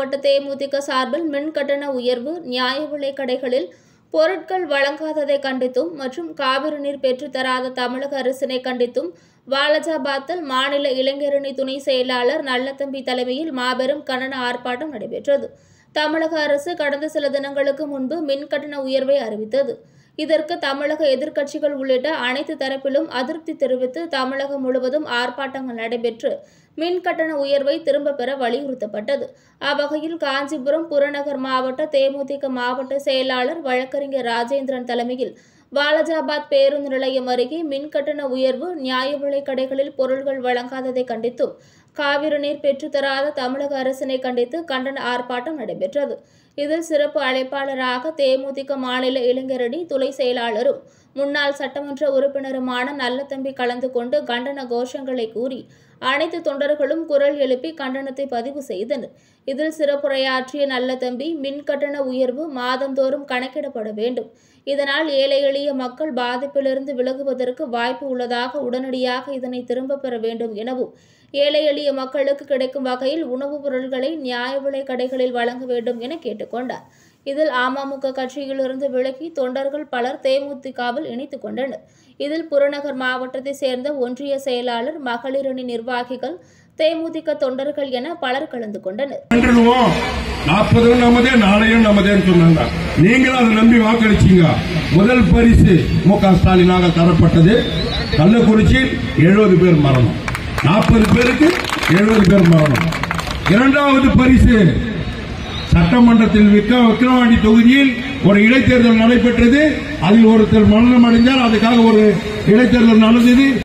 மாவட்ட தேமுதிக சார்பில் மின் கட்டண உயர்வு, நியாய விலைக் கடைகளில் பொருட்கள் வழங்காததை கண்டித்தும் மற்றும் காவிரி நீர் பெற்றுத்தராத தமிழக அரசினை கண்டித்தும் வாலாஜாபாத்தில் மாநில இளைஞரணி துணை செயலாளர் நல்லதம்பி தலைமையில் மாபெரும் கண்டன ஆர்ப்பாட்டம் நடைபெற்றது. தமிழக அரசு கடந்த சில தினங்களுக்கு முன்பு மின் கட்டண உயர்வை அறிவித்தது. இதற்கு தமிழக எதிர்க்கட்சிகள் உள்ளிட்ட அனைத்து தரப்பிலும் அதிருப்தி தெரிவித்து தமிழகம் முழுவதும் ஆர்ப்பாட்டங்கள் நடைபெற்று மின் கட்டண உயர்வை திரும்ப பெற வலியுறுத்தப்பட்டது. அவ்வகையில் காஞ்சிபுரம் புறநகர் மாவட்ட தேமுதிக மாவட்ட செயலாளர் வழக்கறிஞர் ராஜேந்திரன் தலைமையில் வாலாஜாபாத் பேருந்து நிலையம் அருகே மின் கட்டண உயர்வு, நியாய விலைக் கடைகளில் பொருட்கள் வழங்காததை கண்டித்தும் காவிரி நீர் பெற்றுத்தராத தமிழக அரசினை கண்டித்து கண்டன ஆர்ப்பாட்டம் நடைபெற்றது. இதில் சிறப்பு அழைப்பாளராக தேமுதிக மாநில இளைஞரணி துணை செயலாளரும் முன்னாள் சட்டமன்ற உறுப்பினருமான நல்லதம்பி கலந்து கொண்டு கண்டன கோஷங்களை கூறி அனைத்து தொண்டர்களும் குரல் எழுப்பி கண்டனத்தை பதிவு செய்தனர். இதில் சிறப்புரையாற்றிய நல்லதம்பி, மின் கட்டண உயர்வு மாதந்தோறும் கணக்கிடப்பட வேண்டும். இதனால் ஏழை எளிய மக்கள் பாதிப்பிலிருந்து விலகுவதற்கு வாய்ப்பு உள்ளதாக உடனடியாக இதனை திரும்ப பெற வேண்டும் எனவும், ஏழை எளிய மக்களுக்கு கிடைக்கும் வகையில் உணவுப் பொருட்களை நியாய விலைக் கடைகளில் வழங்க வேண்டும் என கேட்டுக்கொண்டார். இதில் அமமுக கட்சியிலிருந்து விலகி தொண்டர்கள் பலர் தேமுதிகவில் இணைத்துக் கொண்டனர். இதில் புறநகர் மாவட்டத்தை சேர்ந்த ஒன்றிய செயலாளர், மகளிர் அணி நிர்வாகிகள், தேமுதிக தொண்டர்கள் என பலர் கலந்து கொண்டனர். 40 நமதே, நாளையும் நமதேன்னு சொன்னாங்க. நீங்களும் அதை நம்பி வாக்களிச்சீங்க. முதல் பரிசு மு.க. ஸ்டாலினாக தரப்பட்டது. கள்ளக்குறிச்சியில் 70 பேர் மரணம், 40 பேருக்கு 70 பேர் மரணம். இரண்டாவது பரிசு சட்டமன்றத்தில் விக்கிரவாண்டி தொகுதியில் ஒரு இடைத்தேர்தல் நடைபெற்றது. அதில் ஒருத்தர் மரணம் அடைந்தார். அதுக்காக ஒரு இடைத்தேர்தல் நடந்தது.